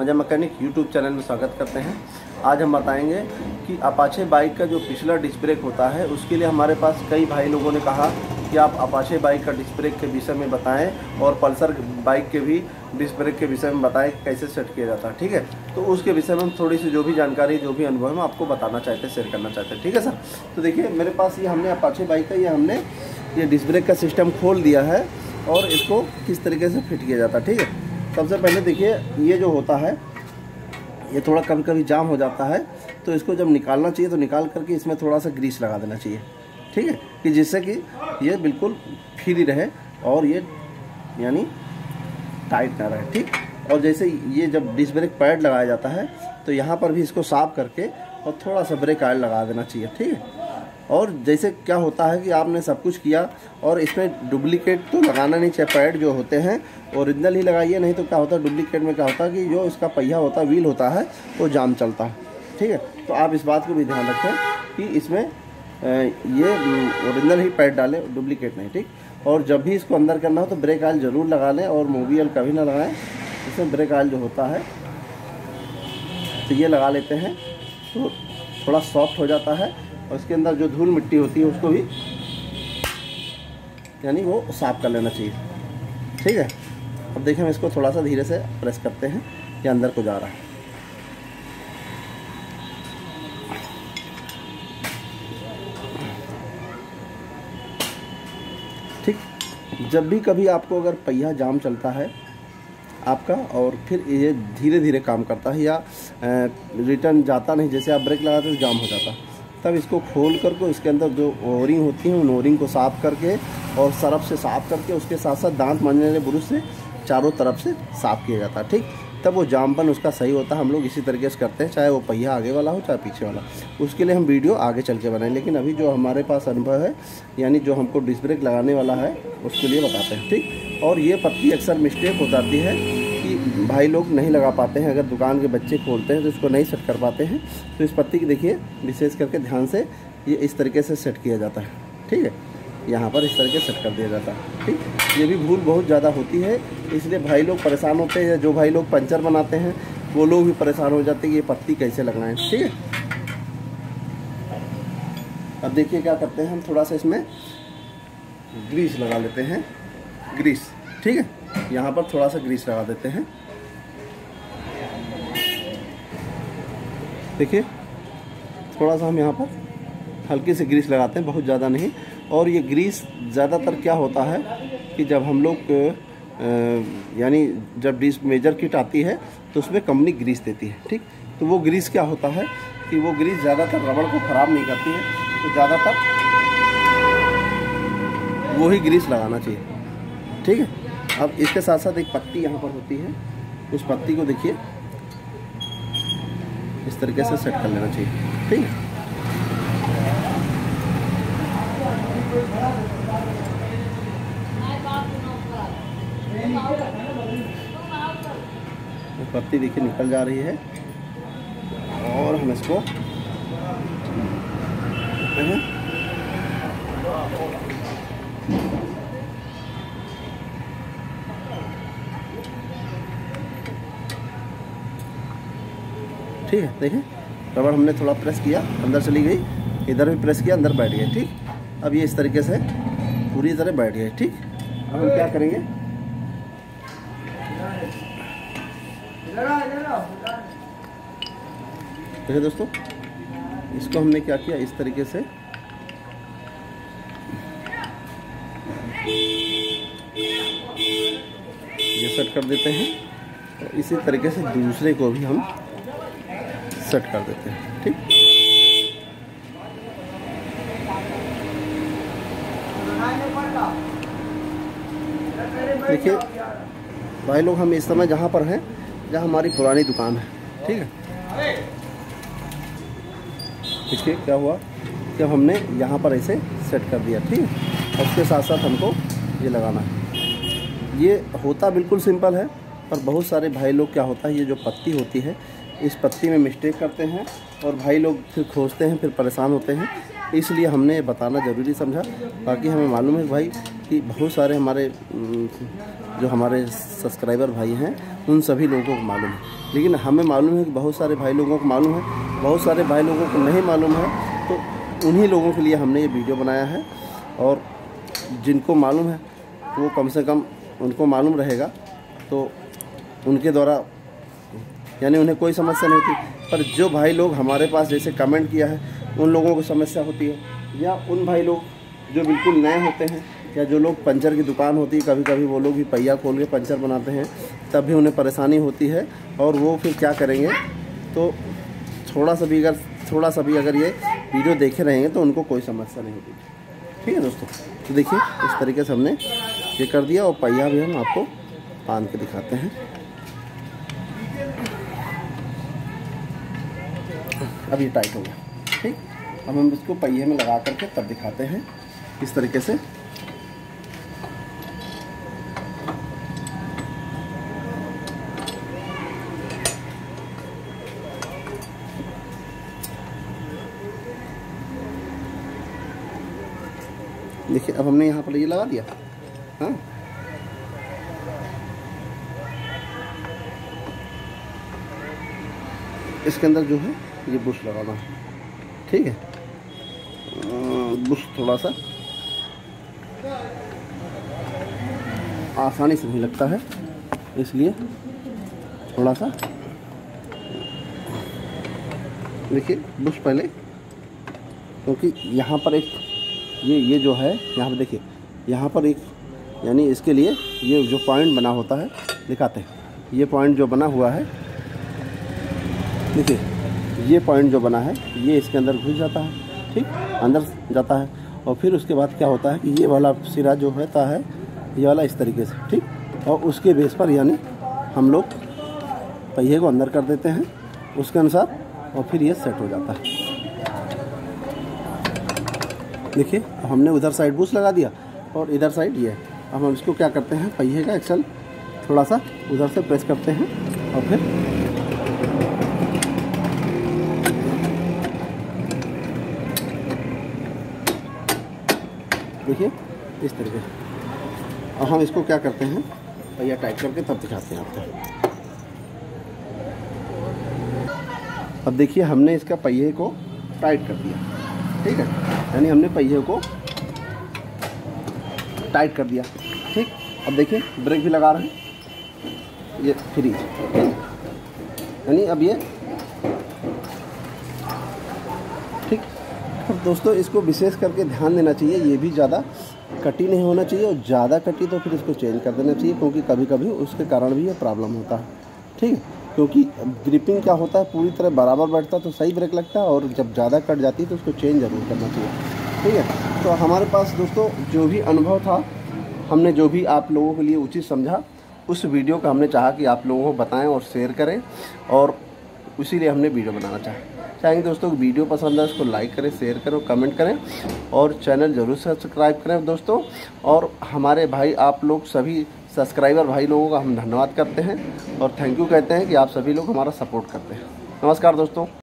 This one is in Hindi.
मजा मैकेनिक यूट्यूब चैनल में स्वागत करते हैं। आज हम बताएंगे कि अपाचे बाइक का जो पिछला डिस्क ब्रेक होता है उसके लिए हमारे पास कई भाई लोगों ने कहा कि आप अपाचे बाइक का डिस्क ब्रेक के विषय में बताएं और पल्सर बाइक के भी डिस्क ब्रेक के विषय में बताएं कैसे सेट किया जाता है। ठीक है, तो उसके विषय में हम थोड़ी सी जो भी जानकारी जो भी अनुभव हम आपको बताना चाहते हैं, शेयर करना चाहते हैं। ठीक है सर, तो देखिए मेरे पास ये हमने अपाचे बाइक का हमने ये डिस्क ब्रेक का सिस्टम खोल दिया है और इसको किस तरीके से फिट किया जाता है। ठीक है, सबसे पहले देखिए ये जो होता है ये थोड़ा कभी कभी जाम हो जाता है, तो इसको जब निकालना चाहिए तो निकाल करके इसमें थोड़ा सा ग्रीस लगा देना चाहिए। ठीक है, कि जिससे कि ये बिल्कुल फ्री रहे और ये यानी टाइट ना रहे। ठीक, और जैसे ये जब डिस्क ब्रेक पैड लगाया जाता है तो यहाँ पर भी इसको साफ करके और थोड़ा सा ब्रेक ऑयल लगा देना चाहिए। ठीक है, और जैसे क्या होता है कि आपने सब कुछ किया और इसमें डुप्लीकेट तो लगाना नहीं चाहिए। पैड जो होते हैं ओरिजिनल ही लगाइए, नहीं तो क्या होता है डुप्लीकेट में क्या होता है कि जो इसका पहिया होता है व्हील होता है वो जाम चलता है। ठीक है, तो आप इस बात को भी ध्यान रखें कि इसमें ये ओरिजिनल ही पैड डालें, डुप्लीकेट नहीं। ठीक, और जब भी इसको अंदर करना हो तो ब्रेक ऑयल ज़रूर लगा लें और मोबियल कभी ना लगाएं। इसमें ब्रेक ऑयल जो होता है तो ये लगा लेते हैं तो थोड़ा सॉफ्ट हो जाता है और इसके अंदर जो धूल मिट्टी होती है उसको भी यानी वो साफ कर लेना चाहिए। ठीक है, अब देखिए हम इसको थोड़ा सा धीरे से प्रेस करते हैं, ये अंदर को जा रहा है। ठीक, जब भी कभी आपको अगर पहिया जाम चलता है आपका और फिर ये धीरे धीरे काम करता है या रिटर्न जाता नहीं, जैसे आप ब्रेक लगाते तो जाम हो जाता, तब इसको खोल करके इसके अंदर जो ओरिंग होती है उन ओरिंग को साफ़ करके और सरफ से साफ़ करके उसके साथ साथ दांत मांजने वाले ब्रश से चारों तरफ से साफ़ किया जाता है। ठीक, तब वो जामपन उसका सही होता है। हम लोग इसी तरीके से करते हैं, चाहे वो पहिया आगे वाला हो चाहे पीछे वाला। उसके लिए हम वीडियो आगे चल के बनाएं, लेकिन अभी जो हमारे पास अनुभव है यानी जो हमको डिस्क ब्रेक लगाने वाला है उसके लिए बताते हैं। ठीक, और ये पत्ती अक्सर मिस्टेक हो जाती है कि भाई लोग नहीं लगा पाते हैं, अगर दुकान के बच्चे खोलते हैं तो इसको नहीं सेट कर पाते हैं। तो इस पत्ती की देखिए विशेष करके ध्यान से ये इस तरीके से सेट किया जाता है। ठीक है, यहाँ पर इस तरीके सेट कर दिया जाता है। ठीक, ये भी भूल बहुत ज़्यादा होती है, इसलिए भाई लोग परेशान होते हैं। जो भाई लोग पंचर बनाते हैं वो लोग भी परेशान हो जाते हैं कि ये पत्ती कैसे लगाएं। ठीक है, अब देखिए क्या करते हैं हम थोड़ा सा इसमें ग्रीस लगा लेते हैं, ग्रीस। ठीक है, यहाँ पर थोड़ा सा ग्रीस लगा देते हैं। देखिए थोड़ा सा हम यहाँ पर हल्की से ग्रीस लगाते हैं, बहुत ज़्यादा नहीं। और ये ग्रीस ज़्यादातर क्या होता है कि जब हम लोग यानी जब डिस्क मेजर किट आती है तो उसमें कंपनी ग्रीस देती है। ठीक, तो वो ग्रीस क्या होता है कि वो ग्रीस ज़्यादातर रबड़ को ख़राब नहीं करती है, तो ज़्यादातर वो ही ग्रीस लगाना चाहिए। ठीक है, अब इसके साथ साथ एक पत्ती यहाँ पर होती है, उस पत्ती को देखिए इस तरीके से सेट कर लेना चाहिए। ठीक है, पत्ती देखिए निकल जा रही है और हम इसको ठीक है, देखिए रबड़ हमने थोड़ा प्रेस किया, अंदर चली गई, इधर भी प्रेस किया, अंदर बैठ गई। ठीक, अब ये इस तरीके से पूरी तरह बैठ गए। ठीक, अब हम क्या करेंगे, देखिए दोस्तों इसको हमने क्या किया, इस तरीके से ये सेट कर देते हैं और इसी तरीके से दूसरे को भी हम सेट कर देते हैं। ठीक, देखिए भाई लोग हम इस समय जहाँ पर हैं जहाँ हमारी पुरानी दुकान है। ठीक है, देखिए क्या हुआ कि हमने यहाँ पर ऐसे सेट कर दिया। ठीक है, और उसके साथ साथ हमको ये लगाना है। ये होता बिल्कुल सिंपल है, पर बहुत सारे भाई लोग क्या होता है ये जो पत्ती होती है इस पत्ती में मिस्टेक करते हैं और भाई लोग फिर खोजते हैं, फिर परेशान होते हैं। इसलिए हमने ये बताना ज़रूरी समझा। बाकी हमें मालूम है भाई कि बहुत सारे हमारे जो हमारे सब्सक्राइबर भाई हैं उन सभी लोगों को मालूम है। लेकिन हमें मालूम है कि बहुत सारे भाई लोगों को मालूम है, बहुत सारे भाई लोगों को नहीं मालूम है। तो उन्हीं लोगों के लिए हमने ये वीडियो बनाया है, और जिनको मालूम है वो कम से कम उनको मालूम रहेगा, तो उनके द्वारा यानी उन्हें कोई समस्या नहीं होती। पर जो भाई लोग हमारे पास जैसे कमेंट किया है उन लोगों को समस्या होती है, या उन भाई लोग जो बिल्कुल नए होते हैं, या जो लोग पंचर की दुकान होती है, कभी कभी वो लोग भी पहिया खोल के पंचर बनाते हैं, तब भी उन्हें परेशानी होती है। और वो फिर क्या करेंगे, तो थोड़ा सा भी अगर ये वीडियो देखे रहेंगे तो उनको कोई समस्या नहीं होती। ठीक है दोस्तों, तो देखिए इस तरीके से हमने ये कर दिया, और पहिया भी हम आपको बांध के दिखाते हैं। अब ये टाइट हो गया। ठीक, अब हम इसको पहिए में लगा करके तब दिखाते हैं इस तरीके से। देखिए अब हमने यहाँ पर ये लगा दिया। हाँ, इसके अंदर जो है ये बुश लगाना है। ठीक है, बुश थोड़ा सा आसानी से नहीं लगता है, इसलिए थोड़ा सा देखिए बुश पहले, क्योंकि यहाँ पर एक ये जो है यहाँ पर देखिए, यहाँ पर एक यानी इसके लिए ये जो पॉइंट बना होता है दिखाते हैं। ये पॉइंट जो बना हुआ है देखिए, ये पॉइंट जो बना है ये इसके अंदर घुस जाता है। ठीक, अंदर जाता है, और फिर उसके बाद क्या होता है कि ये वाला सिरा जो होता है ये वाला इस तरीके से। ठीक, और उसके बेस पर यानी हम लोग पहिए को अंदर कर देते हैं उसके अनुसार, और फिर ये सेट हो जाता है। देखिए अब हमने उधर साइड बुश लगा दिया और इधर साइड ये है। अब हम इसको क्या करते हैं, पहिए का एक्सल थोड़ा सा उधर से प्रेस करते हैं, और फिर देखिए इस तरीके से। अब हम इसको क्या करते हैं, पहिया टाइट करके तब दिखाते हैं आपको। अब देखिए हमने इसका पहिए को टाइट कर दिया। ठीक है, यानी हमने पहिए को टाइट कर दिया। ठीक, अब देखिए ब्रेक भी लगा रहे हैं, ये फ्री। यानी अब ये ठीक। अब दोस्तों इसको विशेष करके ध्यान देना चाहिए, ये भी ज़्यादा कटी नहीं होना चाहिए, और ज़्यादा कटी तो फिर इसको चेंज कर देना चाहिए, क्योंकि कभी कभी उसके कारण भी ये प्रॉब्लम होता है। ठीक है, क्योंकि ग्रिपिंग क्या होता है, पूरी तरह बराबर बैठता है तो सही ब्रेक लगता है, और जब ज़्यादा कट जाती है तो उसको चेंज ज़रूर करना चाहिए। ठीक है, तो हमारे पास दोस्तों जो भी अनुभव था, हमने जो भी आप लोगों के लिए उचित समझा, उस वीडियो का हमने चाहा कि आप लोगों को बताएं और शेयर करें, और इसीलिए हमने वीडियो बनाना चाहेंगे। दोस्तों वीडियो पसंद है उसको लाइक करें, शेयर करें, कमेंट करें, और चैनल ज़रूर सब्सक्राइब करें दोस्तों। और हमारे भाई आप लोग सभी सब्सक्राइबर भाई लोगों का हम धन्यवाद करते हैं, और थैंक यू कहते हैं कि आप सभी लोग हमारा सपोर्ट करते हैं। नमस्कार दोस्तों।